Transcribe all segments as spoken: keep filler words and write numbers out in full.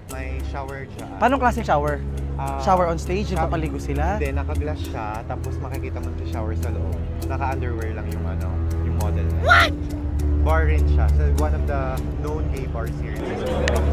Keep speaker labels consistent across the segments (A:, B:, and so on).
A: may shower dyan.
B: Paano klaseng shower?
A: Uh,
B: shower on stage? Yung papaligo sila?
A: Hindi, naka-glass siya. Tapos makikita mo sa shower sa loob. Naka-underwear lang yung ano, yung model na. What? Bar rin siya. So, one of the known gay bars here in this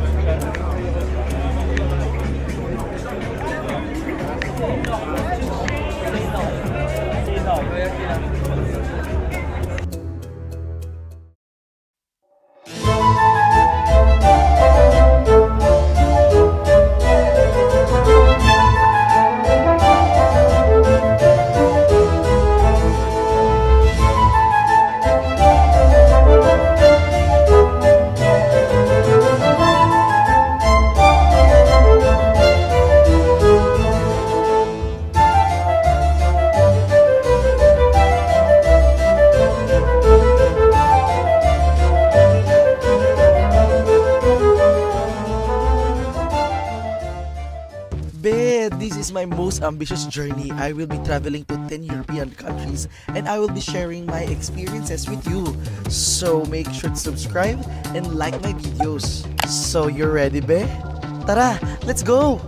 B: This is my most ambitious journey. I will be traveling to ten European countries and I will be sharing my experiences with you. So make sure to subscribe and like my videos. So you're ready, be? Tara, let's go!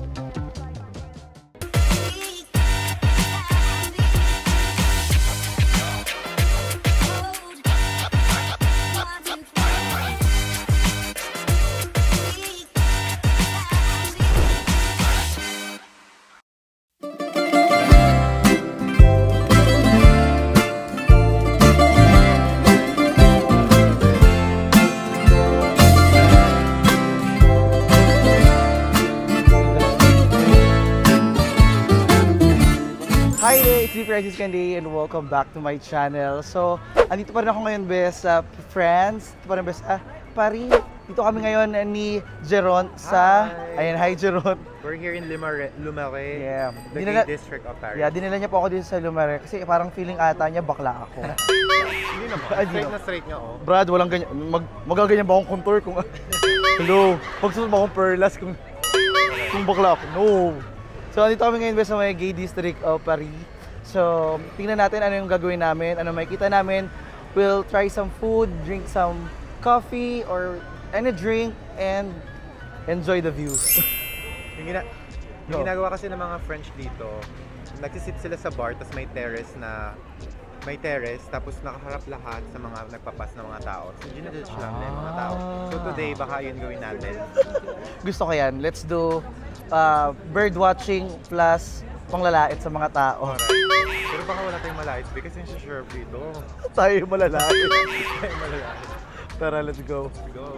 B: Hi there, it's me Francis Candy and welcome back to my channel. So, andito pa rin ako ngayon, bes, sa France. Dito pa rin, bes, sa Paris. Dito kami ngayon ni Jeron sa... Hi. Ayan, hi Jeron.
A: We're here in Lumaret, Lumaret
B: yeah.
A: the
B: dinala,
A: gay district of Paris.
B: Yeah, dinala niya po ako dito sa Lumaret kasi parang feeling ata niya bakla ako.
A: Hindi naman, straight na straight nga oh.
B: Brad, walang ganyan. Mag, magaganyan ba akong contour kung... Hello, magsusunod ba akong perlas kung, kung bakla ako? No. So, andito kami ngayon sa may gay district of Paris. So, tingnan natin ano yung gagawin namin, ano makikita namin. We'll try some food, drink some coffee or any drink, and enjoy the view.
A: yung, gina yung ginagawa kasi ng mga French dito, nagsisit sila sa bar, tapos may terrace na may terrace, tapos nakaharap lahat sa mga nagpapas na mga tao. So, ginadjudge lang nila yung mga tao. So, today, baka yun gawin natin.
B: Gusto ko yan. Let's do uh, bird watching plus panglalait sa mga tao.
A: Alright. Pero baka wala tayong malait because yung sure dito.
B: Tayo malalait.
A: Tayo malalait.
B: Tara, let's go.
A: Let's go.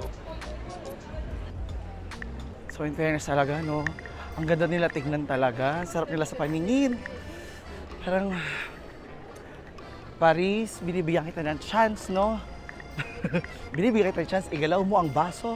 B: So, in fairness talaga, no? Ang ganda nila tignan talaga. Sarap nila sa paningin. Parang... Paris, binibigyan kita ng chance, no? Binibigyan kita ng chance, igalaw mo ang baso.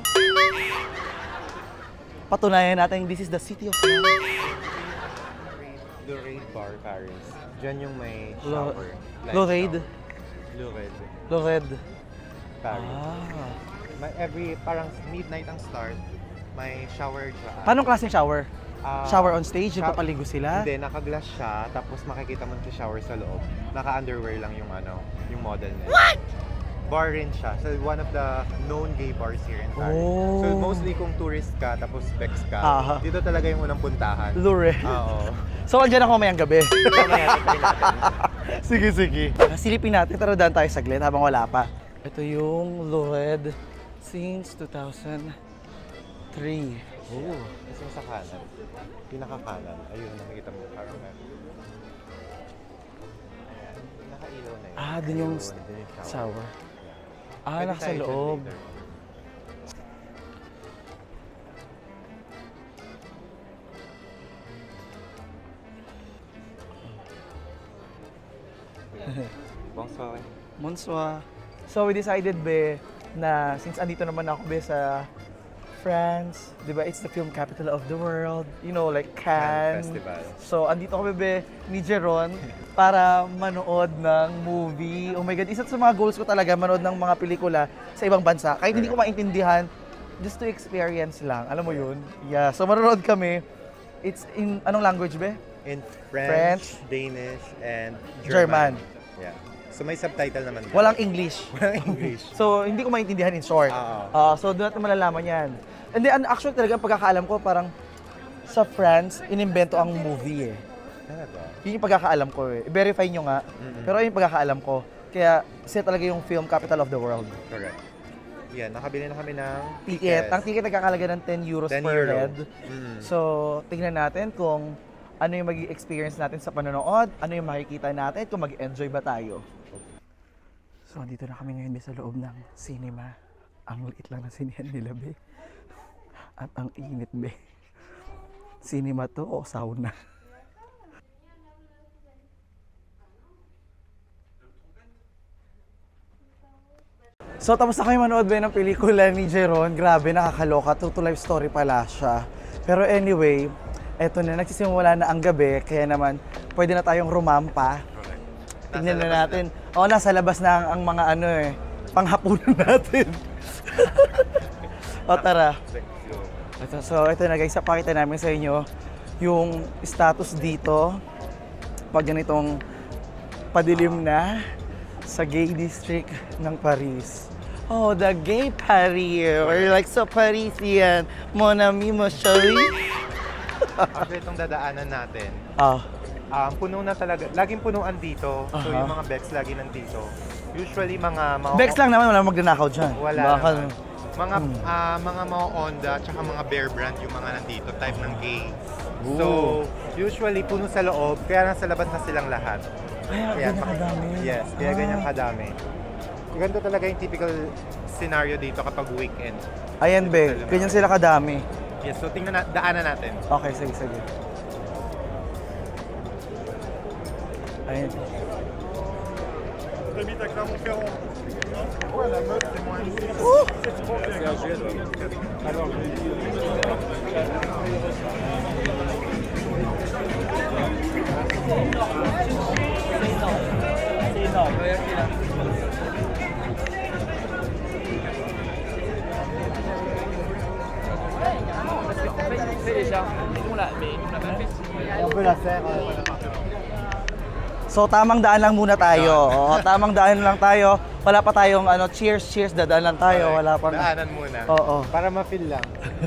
B: Patunayan natin, this is the city of love.
A: Lorraine Bar, Paris. Diyan yung may shower.
B: Lorraine?
A: Lorraine.
B: Lorraine.
A: Paris.
B: Ah.
A: May every, parang midnight ang start, may shower dyan.
B: Paano klaseng shower? Uh, shower on stage? Yung papaligo sila?
A: Hindi, naka-glass siya, tapos makikita mo sa shower sa loob. Naka-underwear lang yung ano, yung model na. What? Bar rin siya. So, one of the known gay bars here in Paris. Oh. So, mostly kung tourist ka, tapos bex ka, uh-huh. dito talaga yung unang puntahan.
B: Lure.
A: Oo.
B: So, andyan ako mamayang gabi.
A: Mamaya, tayo natin.
B: Sige, sige. Silipin natin, tara daan tayo saglit habang wala pa. Ito yung Lorraine since two thousand three.
A: Oo. Kasi sa kanan. Pinaka-kanan. Ayun, nakikita mo parang meron. Ayan. Naka-ilaw na yun.
B: Ah, dun yung shower. Ah, nasa loob.
A: Bonsoir.
B: Bonsoir. So we decided, be, na since andito naman ako, be, sa France, di ba? It's the film capital of the world. You know, like Cannes.
A: Festival.
B: So, andito kami, be, ni Jeron para manood ng movie. Oh my God, isa sa mga goals ko talaga, manood ng mga pelikula sa ibang bansa. Kahit hindi ko maintindihan, just to experience lang. Alam mo yun? Yeah. So, manonood kami. It's in, anong language, be?
A: In French, French Danish, and
B: German.
A: German. Yeah. So may subtitle naman.
B: Walang English.
A: Walang English.
B: So hindi ko maintindihan in short. Uh, uh, so doon natin malalaman yan. And then, actually talaga, ang pagkakaalam ko, parang sa France, inimbento ang movie eh.
A: Talaga?
B: Yun yung pagkakaalam ko eh. I-verify nyo nga. Mm-hmm. Pero yun yung pagkakaalam ko. Kaya siya talaga yung film capital of the world.
A: Correct. Yan, nakabili na kami ng
B: ticket. Ang ticket nagkakalaga ng ten euros
A: ten
B: per
A: euro.
B: head.
A: Mm.
B: So, tingnan natin kung ano yung magiging experience natin sa panonood, ano yung makikita natin, kung mag-enjoy ba tayo. So, dito na kami ngayon sa loob ng cinema. Ang liit lang na sinihan nila, be. At ang init, be. Cinema to o sauna? So, tapos na kayo manood ba ng pelikula ni Jeron. Grabe, nakakaloka. True to life story pala siya. Pero anyway, eto na, nagsisimula na ang gabi. Kaya naman, pwede na tayong rumampa. Tingnan na natin. Oo, oh, nasa labas na ang, ang mga ano eh, panghapunan natin. O, tara. Ito, so, ito na guys, pakita namin sa inyo yung status dito. Pag ganitong padilim na sa gay district ng Paris. Oh, the gay Paris. We're like so Parisian. Mon ami, mo chérie.
A: Actually, itong dadaanan natin,
B: Oh.
A: um, puno na talaga. Laging punuan dito. So,
B: Aha.
A: yung mga Bex lagi nandito. Usually, mga... mga
B: Bex lang naman, wala magnanakaw dyan.
A: Wala
B: Baka,
A: naman. Mga,
B: Hmm.
A: ah, mga mga Honda, tsaka mga Bear brand yung mga nandito, type ng gay.
B: Ooh.
A: So, usually, puno sa loob, kaya nasa labas na silang lahat.
B: Kaya
A: Kaya,
B: ganyan kadami.
A: Yes, kaya
B: Ah.
A: ganyan kadami. Ganito talaga yung typical scenario dito kapag weekend.
B: Ayan, be. Ganyan sila kadami.
A: Yes, so tingnan na, daanan natin.
B: Okay, sige, sige. Ayan. So tamang daan lang muna tayo. Oo, tamang daan lang tayo. Wala pa tayong ano, cheers, cheers, dadaan lang tayo. Wala pa.
A: Daanan muna.
B: Oo.
A: Para ma-feel lang.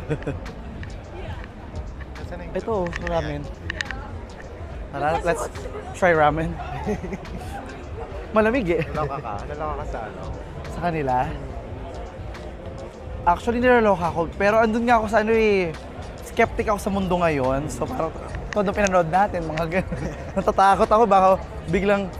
A: Nasaan na yung-
B: Ito, ramen. Tara, let's try ramen. Malamig eh.
A: Naloka ka? Naloka ka sa ano?
B: Sa kanila. Actually, nilaloka ako. Pero andun nga ako sa ano eh. Skeptic ako sa mundo ngayon. So parang todo pinanood natin, mga ganun. Natatakot ako, baka biglang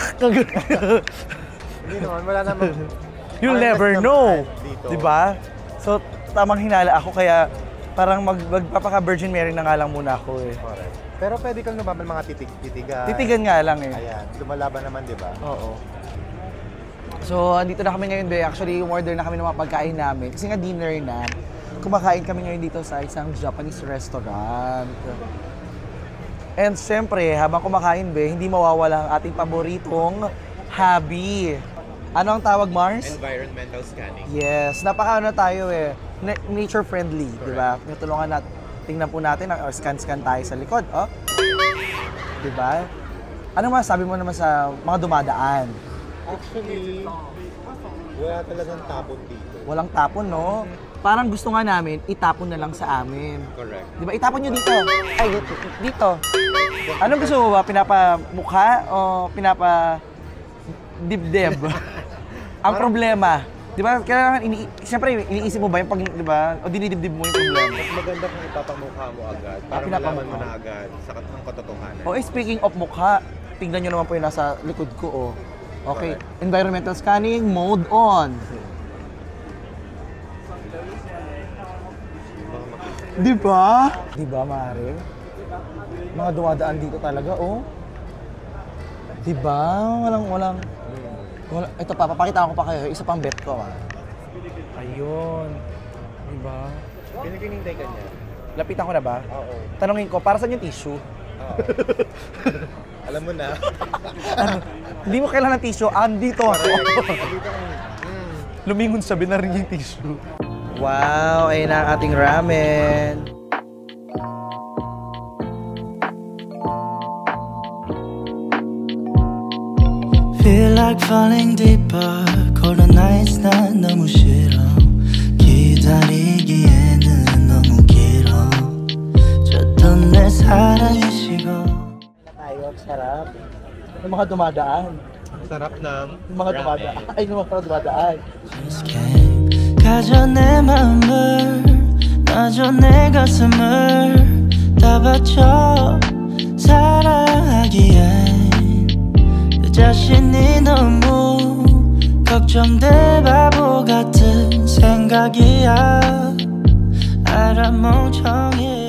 A: Hindi naman, wala naman.
B: you'll
A: Harvest
B: never
A: ng
B: know.
A: time dito.
B: Diba? So, tamang hinala ako kaya parang mag, magpapaka-Virgin Mary na nga lang muna ako eh.
A: Correct. Pero pwede kang lumaban mga titig titigan.
B: Titigan nga lang eh.
A: Ayan, lumalaban naman, di ba?
B: Oo. So, andito na kami ngayon, be. Actually, umorder na kami ng mga pagkain namin. Kasi nga dinner na. Kumakain kami ngayon dito sa isang Japanese restaurant. And syempre, habang kumakain, be, hindi mawawala ang ating paboritong hobby. Ano ang tawag, Mars?
A: Environmental scanning.
B: Yes, napaka ano tayo eh, na- nature friendly, di ba? Natulungan natin, tingnan po natin, or scan-scan tayo sa likod, oh. Di ba? Ano masasabi mo naman sa mga dumadaan?
A: Actually, wala talagang tapon dito.
B: Walang tapon, no? Parang gusto nga namin, itapon na lang sa amin.
A: Correct.
B: Di ba? Itapon nyo dito. Ay, dito. dito. Anong gusto mo ba? Pinapamukha o pinapa dibdib? Ang problema, di ba? Kailangan, ini siyempre, iniisip mo ba yung pag, di ba? O dinidibdib mo yung problema?
A: Mas maganda kung ipapamukha mo agad para
B: pinapamukha.
A: malaman mo na agad sa kat- ang katotohanan.
B: O, eh, speaking of mukha, tingnan nyo naman po yung nasa likod ko, oh. Okay, environmental scanning, mode on. Di ba? Di ba, Mare? Mga dumadaan dito talaga, oh. Di ba? Walang, walang, wala. Ito pa, papakita ko pa kayo. Isa pang bet ko, ah. Ayun. Di ba?
A: Pinaginintay ka niya?
B: Lapitan ko na ba?
A: Oo.
B: Tanungin ko, para saan yung tissue?
A: Oo. Alam mo na.
B: Ano? Hindi mo kailangan ng tissue, andito ako.
A: Dito kang, mm.
B: Lumingon sa binaring yung tissue. Wow, ayun na ang ating ramen.
C: Feel like falling deeper. Cold nights 난 너무 싫어. 기다리기에는 사랑이시고
B: Tayo, sarap. Yung mga dumadaan.
A: Sarap ng
B: Yung mga dumadaan. Ay, yung mga dumadaan.
C: Just came 가져 내 마음을 놔줘 내 가슴을 다 바쳐 사랑하기엔 내 자신이 너무 걱정돼 바보 같은 생각이야 알아 멍청해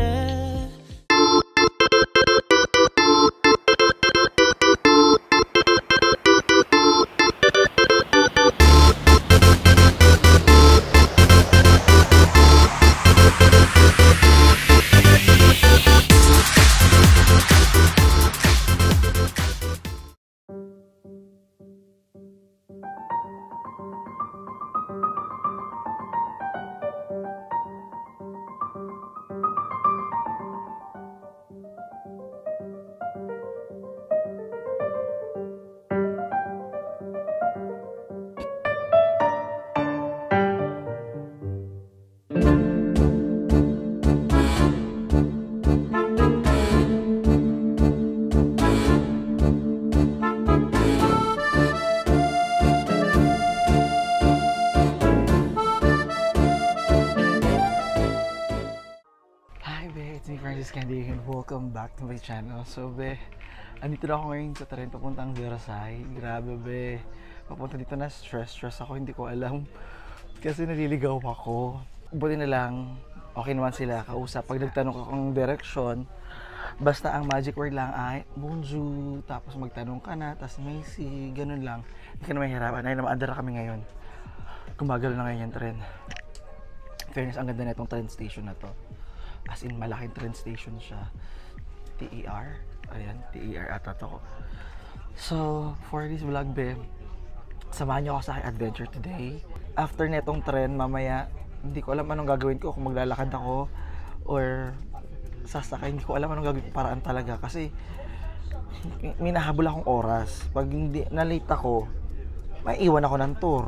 B: Candy and welcome back to my channel. So be, andito na ako ngayon sa Trento papuntang Versailles. Grabe be, papunta dito na stress stress ako, hindi ko alam kasi naliligaw ako. Buti na lang okay naman sila kausap pag nagtanong ako ng direksyon. Basta ang magic word lang ay bonjour, tapos magtanong ka na, tapos Macy, ganun lang. Hindi ka na mahirapan. Ay naman, andara kami ngayon. Kumagal na ngayon yung tren. Fairness, ang ganda na itong train station na to. As in, malaking train station siya. T E R. Ayan, T E R ata to. So, for this vlog, be, samahan niyo ako sa aking adventure today. After netong tren, mamaya, hindi ko alam anong gagawin ko. Kung maglalakad ako or sasakay, hindi ko alam anong gagawin ko paraan talaga. Kasi, minahabol akong oras. Pag hindi, na-late ako, maiiwan ako ng tour.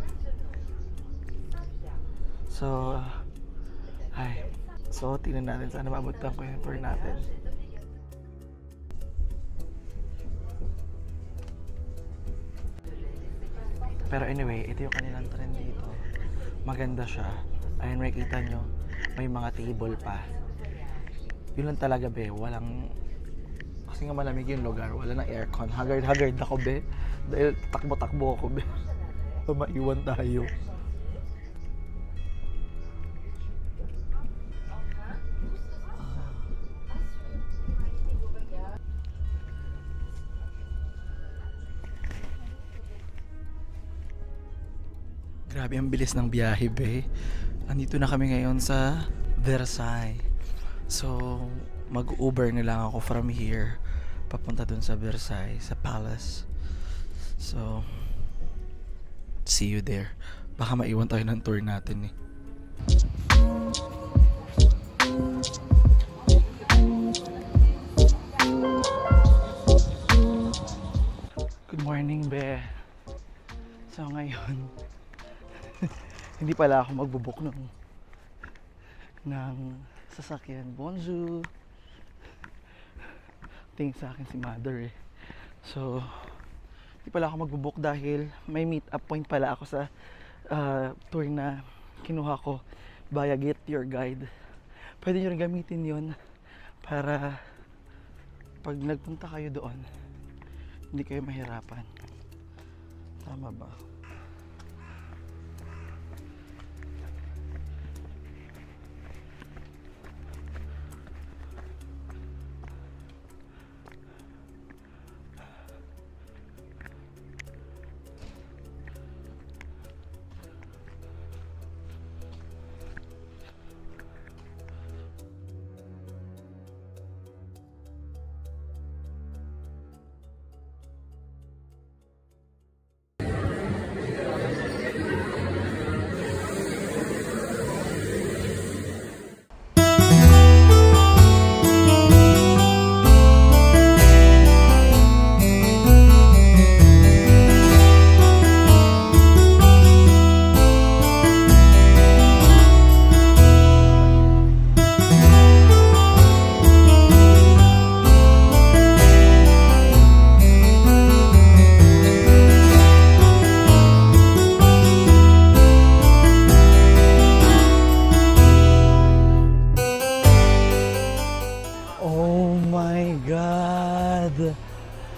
B: So, ay, so, tingnan natin sana mabutan ko yung tour natin. Pero anyway, ito yung kanilang trend dito. Maganda siya. Ayun, makikita nyo, may mga table pa. Yun lang talaga, be. Walang, kasi nga malamig yung lugar. Wala nang aircon. Haggard-haggard ako, be. Dahil takbo-takbo ako, be. So, maiwan tayo. Grabe ang bilis ng biyahe, be. Andito na kami ngayon sa Versailles. So, mag-Uber na lang ako from here papunta dun sa Versailles, sa palace. So, see you there. Baka maiwan tayo ng tour natin eh. Good morning, be. So, ngayon hindi pala ako magbubuk ng ng sasakyan. Bonjour. Tingin sa akin si mother eh. So, hindi pala ako magbubuk dahil may meet up point pala ako sa uh, tour na kinuha ko via Get Your Guide. Pwede nyo rin gamitin yun para pag nagpunta kayo doon, hindi kayo mahirapan. Tama ba?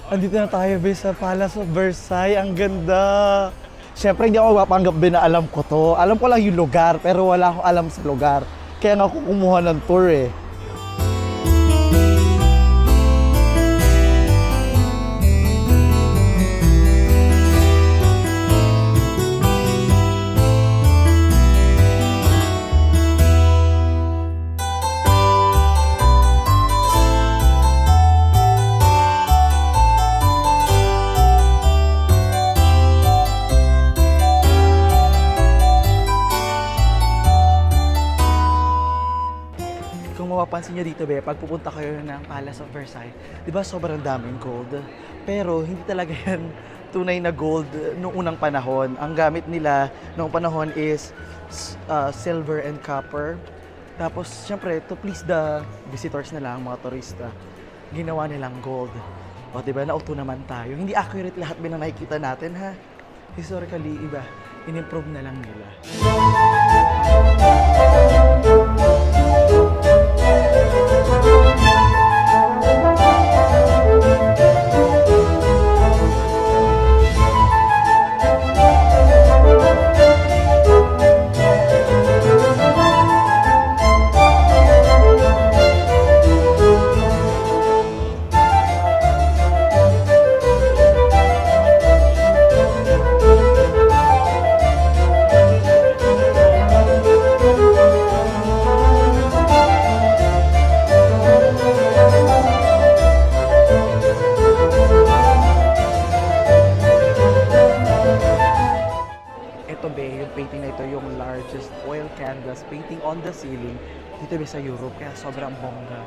B: Andito na tayo, be, sa Palace of Versailles. Ang ganda. Siyempre, hindi ako mapanggap, be, na alam ko to. Alam ko lang yung lugar, pero wala akong alam sa lugar. Kaya nga ako kumuha ng tour, eh. Mapapansin nyo dito, be, pag pupunta kayo ng Palace of Versailles, di ba sobrang daming gold? Pero hindi talaga yan tunay na gold noong unang panahon. Ang gamit nila noong panahon is uh, silver and copper. Tapos, syempre, to please the visitors na lang, mga turista, ginawa nilang gold. O, di ba, nauto naman tayo. Hindi accurate lahat ba na nakikita natin, ha? Historically, iba, in-improve na lang nila. Painting on the ceiling dito ba sa Europe, kaya sobrang bongga.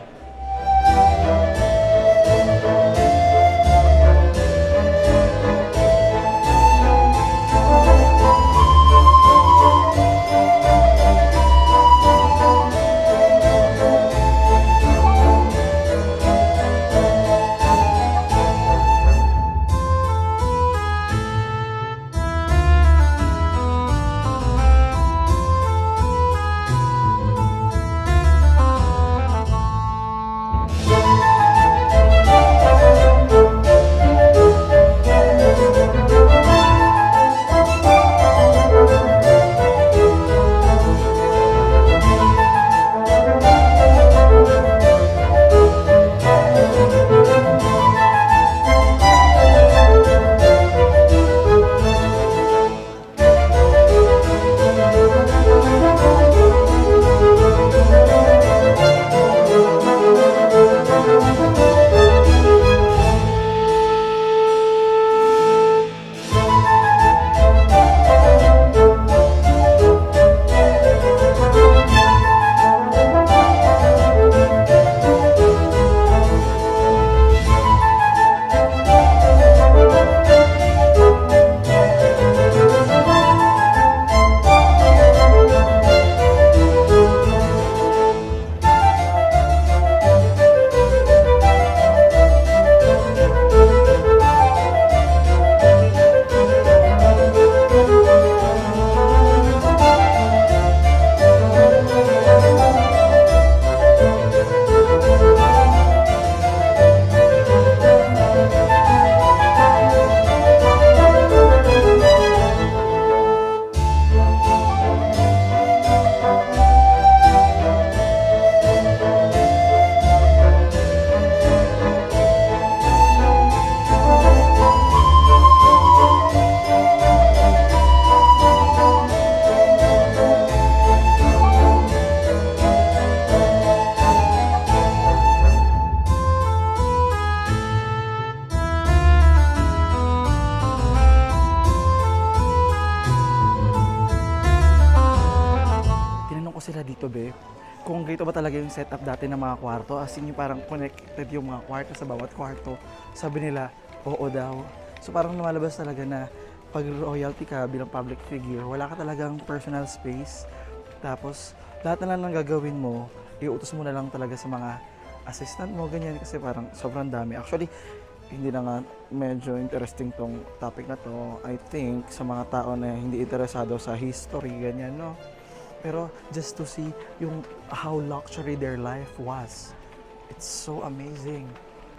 B: Sila dito, be, kung ganito ba talaga yung setup dati ng mga kwarto, as in yung parang connected yung mga kwarto sa bawat kwarto. Sabi nila, oo daw. So parang lumalabas talaga na pag royalty ka bilang public figure, wala ka talagang personal space. Tapos lahat na lang ng gagawin mo, iutos mo na lang talaga sa mga assistant mo, ganyan, kasi parang sobrang dami. Actually, hindi na nga medyo interesting tong topic na to, I think, sa mga tao na hindi interesado sa history, ganyan, no? Pero just to see yung how luxury their life was. It's so amazing.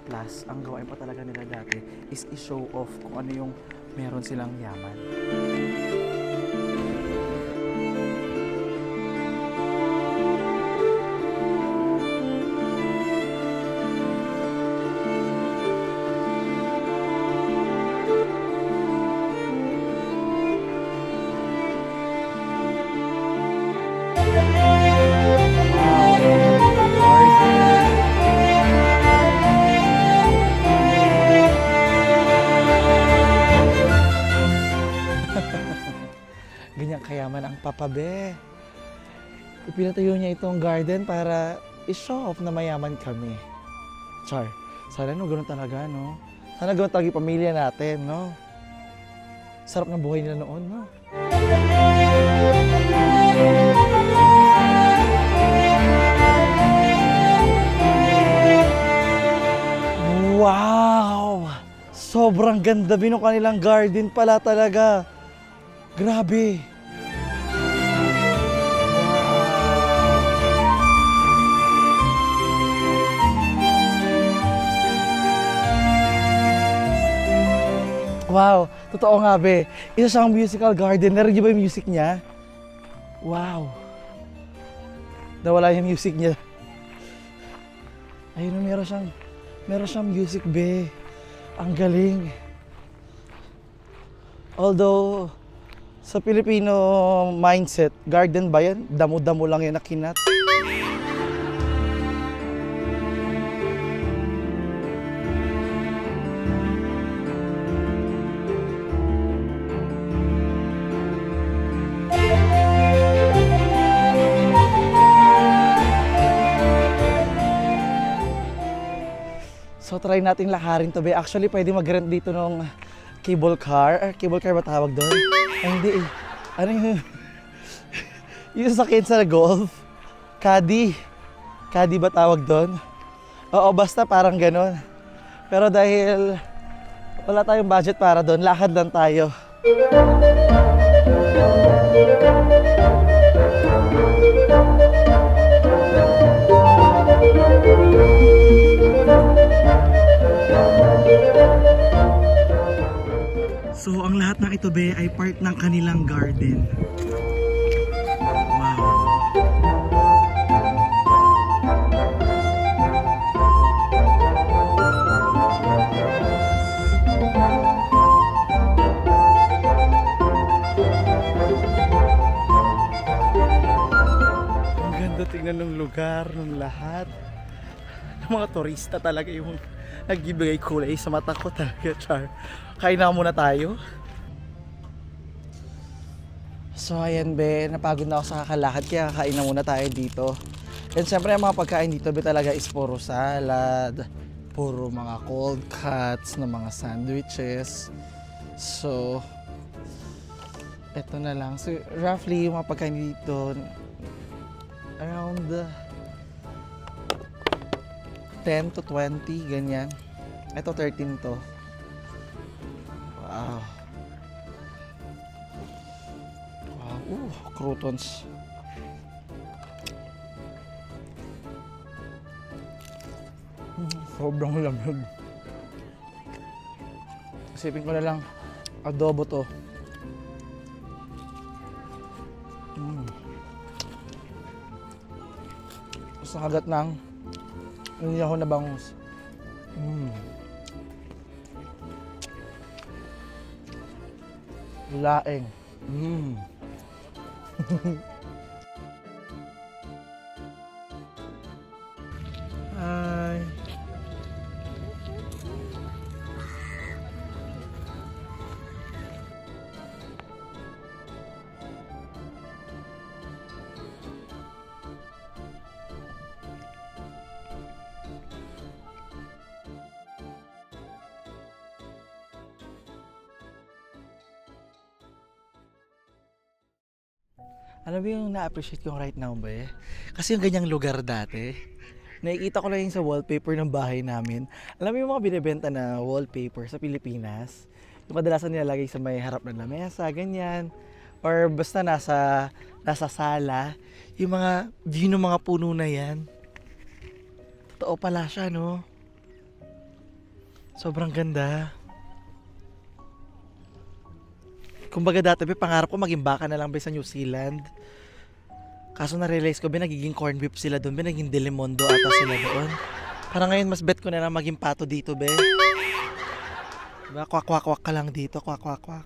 B: Plus, ang gawain pa talaga nila dati is i-show off kung ano yung meron silang yaman. Ganyan kayaman ang Papa Be. Ipinatayo niya itong garden para i-show off na mayaman kami. Char, sana no, ganun talaga, no? Sana ganun talaga yung pamilya natin, no? Sarap ng buhay nila noon, no? Wow! Sobrang ganda din ng kanilang garden pala talaga. Grabe! Wow! Totoo nga, be. Isa siyang musical garden. Narinig niyo ba yung music niya? Wow! Nawala yung music niya. Ayun, meron siyang, meron siyang music, be. Ang galing. Although, sa Filipino mindset, garden ba yan? Damo-damo lang yan na kinat. So try natin lakarin to, be. Actually, pwede mag-rent dito ng cable car. Or cable car ba tawag doon? Ay, hindi eh. Ano yung... yung sakit sa golf? Caddy. Caddy ba tawag doon? Oo, basta parang ganon. Pero dahil wala tayong budget para doon, lakad lang tayo. So, ang lahat ng ito, be, ay part ng kanilang garden. Wow! Ang ganda tingnan ng lugar, ng lahat. Ng mga turista talaga yung nagbibigay kulay sa mata ko talaga, char. Kain na muna tayo. So ayan, be, napagod na ako sa kakalakad kaya kain na muna tayo dito. And syempre ang mga pagkain dito, be, talaga is puro salad, puro mga cold cuts na mga sandwiches. So eto na lang. So roughly yung mga pagkain dito around ten to twenty, ganyan. Ito thirteen to. Wow. Wow. Uh, croutons. Sobrang lamig. Isipin ko na lang, adobo to. Mm. Sa kagat ng hindi ako nabangus. Mm. Laeng. Mm. Hi. Alam mo yung na-appreciate ko right now, ba eh? Kasi yung ganyang lugar dati, nakikita ko lang yung sa wallpaper ng bahay namin. Alam mo yung mga binibenta na wallpaper sa Pilipinas? Yung kadalasan nilalagay sa may harap ng lamesa, ganyan. Or basta nasa, nasa sala. Yung mga view ng mga puno na yan. Totoo pala siya, no? Sobrang ganda. Kumbaga dati, be, pangarap ko maging baka na lang be sa New Zealand. Kaso na-realize ko, be, nagiging corn beef sila doon, be, naging Delimondo ata sila doon. Parang ngayon, mas bet ko na lang maging pato dito, be. Diba? Kwak-kwak-kwak ka lang dito, kwak-kwak-kwak.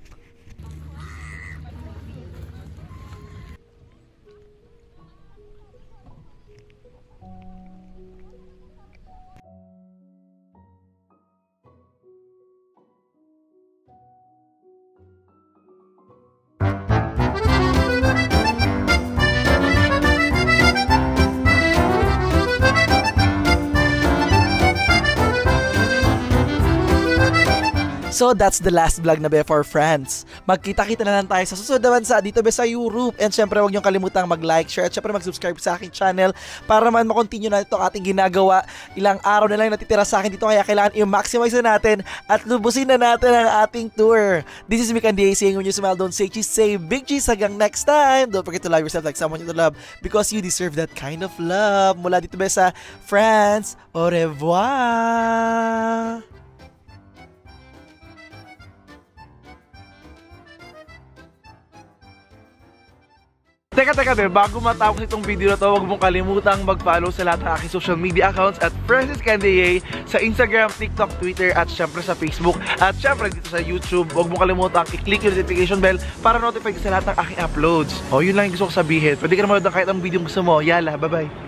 B: So that's the last vlog na be for friends. Magkita-kita na lang tayo sa susunod na bansa dito be sa Europe. And syempre huwag niyong kalimutang mag-like, share at syempre mag-subscribe sa aking channel para man makontinue na itong ating ginagawa. Ilang araw na lang natitira sa akin dito kaya kailangan i-maximize na natin at lubusin na natin ang ating tour. This is Mikan D A saying when you smile don't say cheese, say big cheese. Hanggang next time. Don't forget to love yourself like someone you love because you deserve that kind of love. Mula dito be sa France. Au revoir! Teka, teka, be, bago matapos itong video na to, huwag mong kalimutang mag-follow sa lahat ng aking social media accounts at Francis Candie sa Instagram, TikTok, Twitter, at syempre sa Facebook. At syempre dito sa YouTube, huwag mong kalimutang i-click yung notification bell para notify ka sa lahat ng aking uploads. O, yun lang yung gusto ko sabihin. Pwede ka na manood ng kahit ang video gusto mo. Yala, bye-bye!